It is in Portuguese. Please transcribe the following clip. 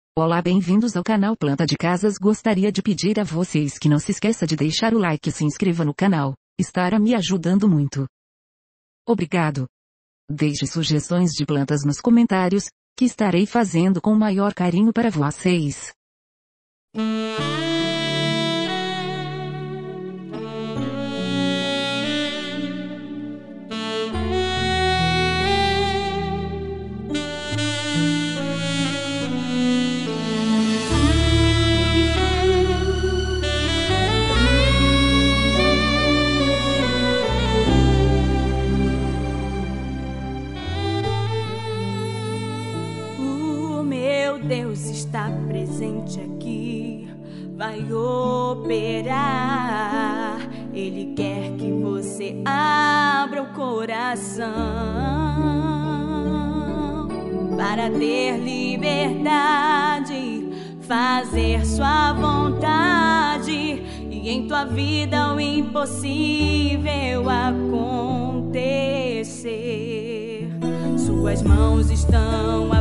Olá, bem-vindos ao canal Planta de Casas. Gostaria de pedir a vocês que não se esqueça de deixar o like e se inscreva no canal. Estará me ajudando muito. Obrigado. Deixe sugestões de plantas nos comentários, que estarei fazendo com o maior carinho para vocês. Deus está presente aqui, vai operar. Ele quer que você abra o coração para ter liberdade, fazer sua vontade e em tua vida o impossível acontecer. Suas mãos estão